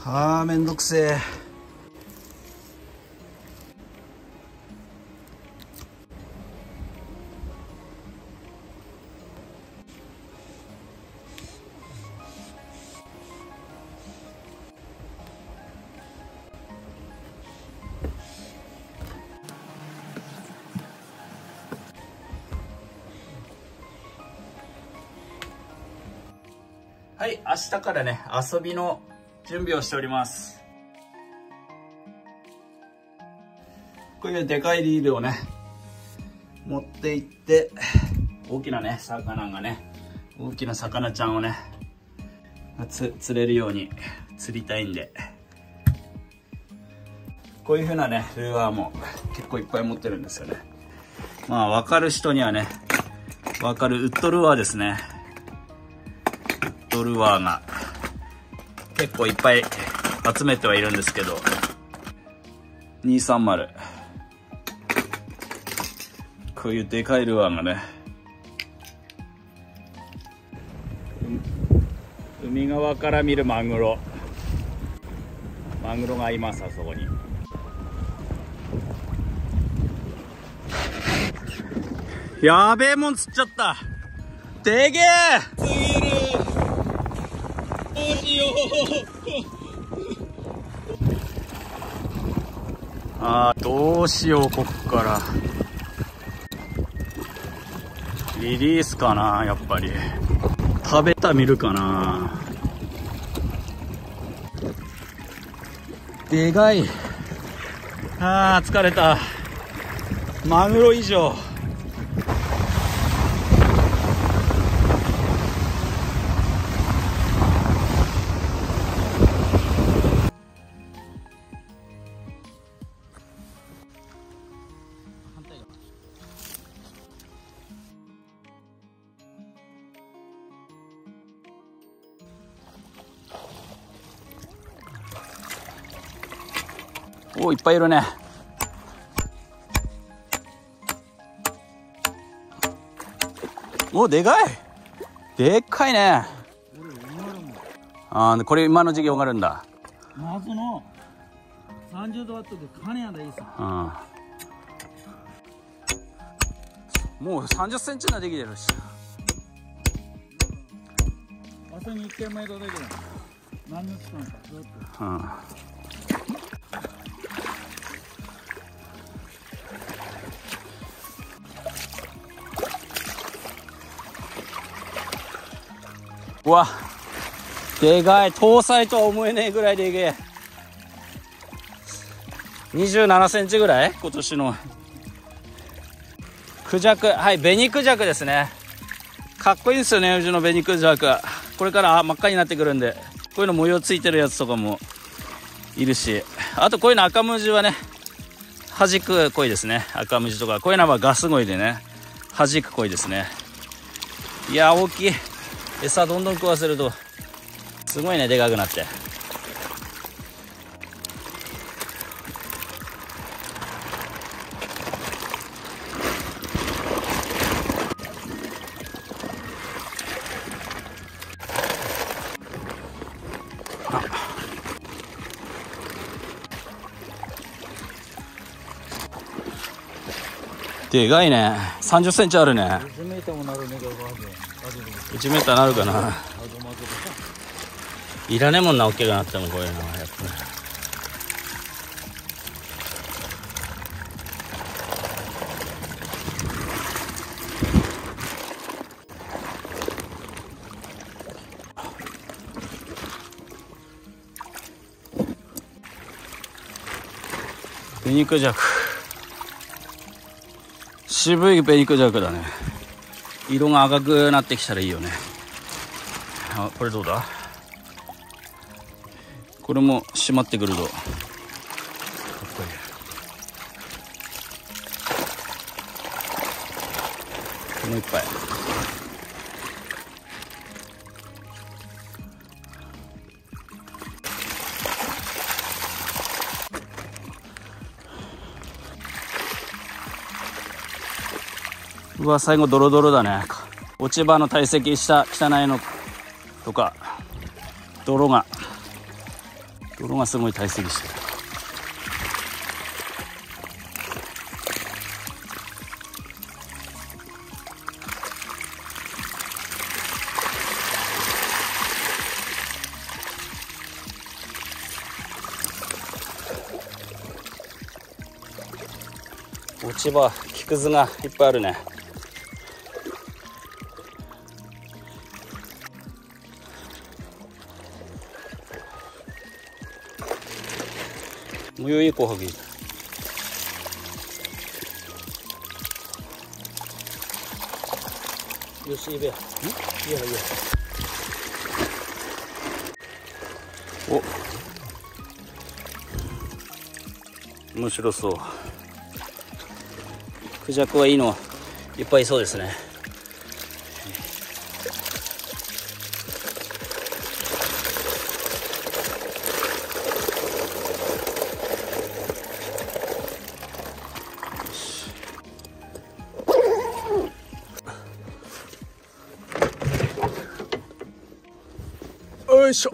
あーめんどくせえ。はい、明日からね、遊びの準備をしております。こういうでかいリールをね、持って行って、大きなね、魚がね、大きな魚ちゃんをね、釣れるように釣りたいんで、こういう風なね、ルアーも結構いっぱい持ってるんですよね。まあ、わかる人にはね、わかるウッドルアーですね。ウッドルアーが結構いっぱい集めてはいるんですけど、230。こういうでかいルアーがね、海側から見るマグロがいます。あそこにやべえもん釣っちゃった。でげえすぎる。どうしようどうしよう。こっからリリースかな。やっぱり食べた見るかな。でかい。疲れた。マグロ以上。お、いっぱいいるね。お、でかい。でっかいね。これ今の時期上がるんだ。 夏の30度あった時金やだいいさ。 もう30センチなできてるし。 朝に1回前だけど何日間かずっと。 うわ、でかい。搭載とは思えねえぐらいでけえ。27センチぐらい。今年のクジャク。はい、紅クジャクですね。かっこいいんですよね、うちの紅クジャク。これから真っ赤になってくるんで、こういうの模様ついてるやつとかもいるし、あとこういうの赤ムジはね、弾く鯉ですね。赤ムジとかこういうのはガス鯉でね、弾く鯉ですね。いや大きい。餌どんどん食わせるとすごいね、でかくなって。でかいね。30センチあるね。 1メーターもなるね。 1メーターなるかな。いらねえもんな、大きくなっても。こういうのはやっぱり紅クジャク。渋い紅クジャクだね。色が赤くなってきたらいいよね。これどうだ。これも締まってくるとかっこいい。このいっぱい。うわ、最後ドロドロだね。落ち葉の堆積した汚いのとか泥が泥がすごい堆積してる。落ち葉、木くずがいっぱいあるね。無用意紅白。よし、いべや。いやいや。お、面白そう。クジャクはいいのいっぱいいそうですね。よいしょ。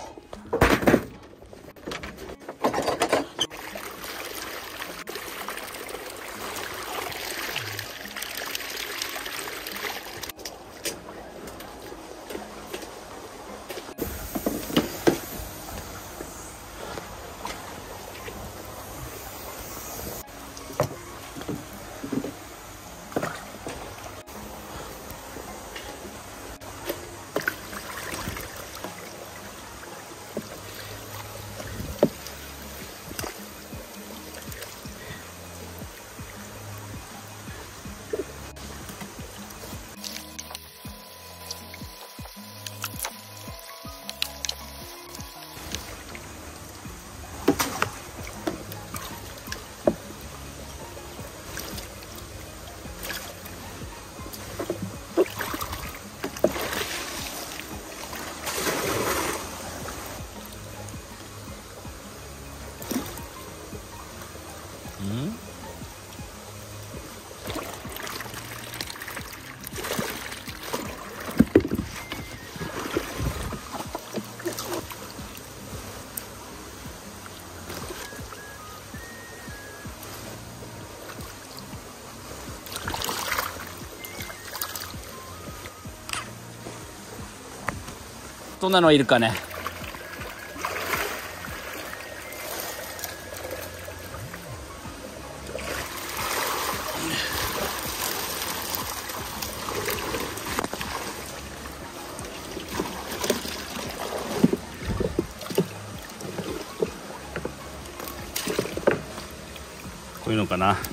どんなのいるかね。こういうのかな。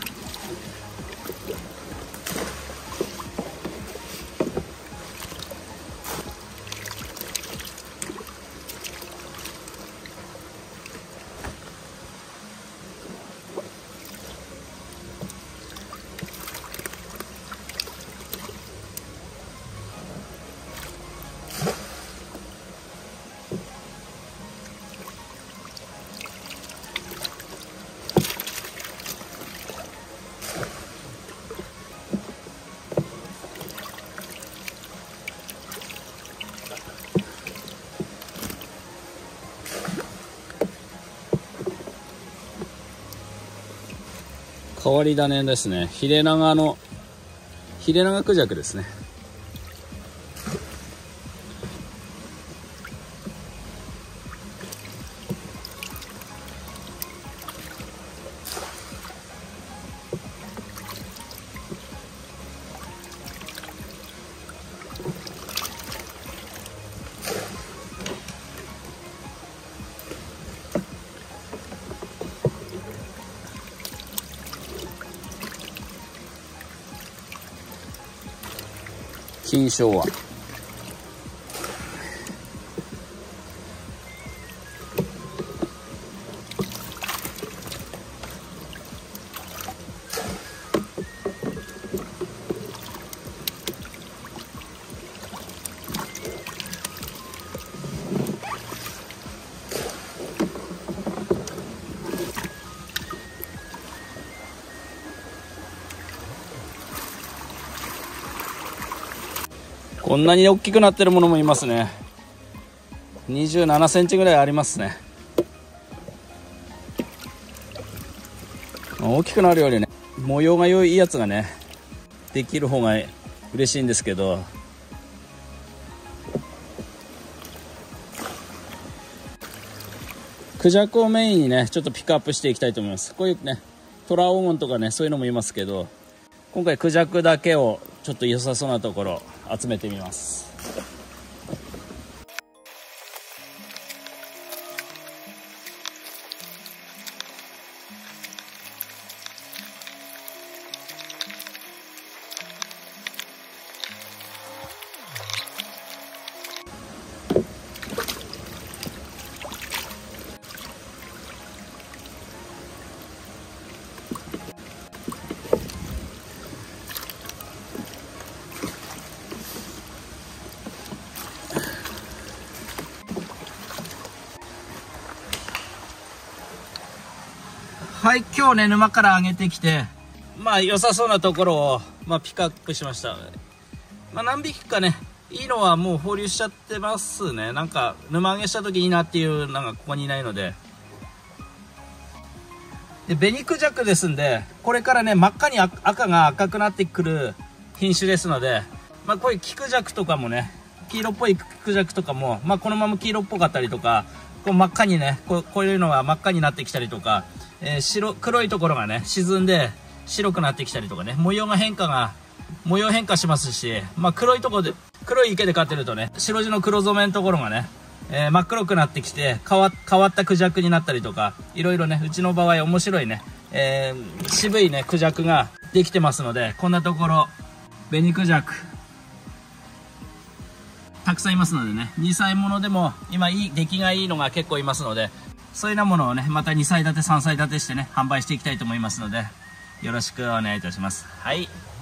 変わり種ですね。ヒレナガクジャクですね。金昭和。こんなに大きくなってるものもいますね。27センチぐらいありますね。 大きくなるよりね、模様が良いやつがねできる方が嬉しいんですけど、クジャクをメインにねちょっとピックアップしていきたいと思います。こういうねトラ黄金とかね、そういうのもいますけど、今回クジャクだけをちょっと良さそうなところ集めてみます。はい、今日ね沼から上げてきて、まあ良さそうなところを、ピックアップしました。何匹かねいいのはもう放流しちゃってますね。なんか沼上げした時いいなっていうのがここにいないので、紅クジャクですんで、これからね真っ赤に赤が赤くなってくる品種ですので、こういうキクジャクとかもね、黄色っぽいクジャクとかも、このまま黄色っぽかったりとか、こう真っ赤にねこういうのが真っ赤になってきたりとか、黒いところがね沈んで白くなってきたりとかね、模様変化しますし、黒いところで黒い池で飼ってるとね、白地の黒染めのところがね、真っ黒くなってきて変わったクジャクになったりとか、いろいろね、うちの場合面白いね、渋いねクジャクができてますので、こんなところ紅クジャクたくさんいますのでね、2歳ものでも今出来がいいのが結構いますので、そういうようなものをねまた2歳立て3歳立てしてね販売していきたいと思いますので、よろしくお願いいたします。はい。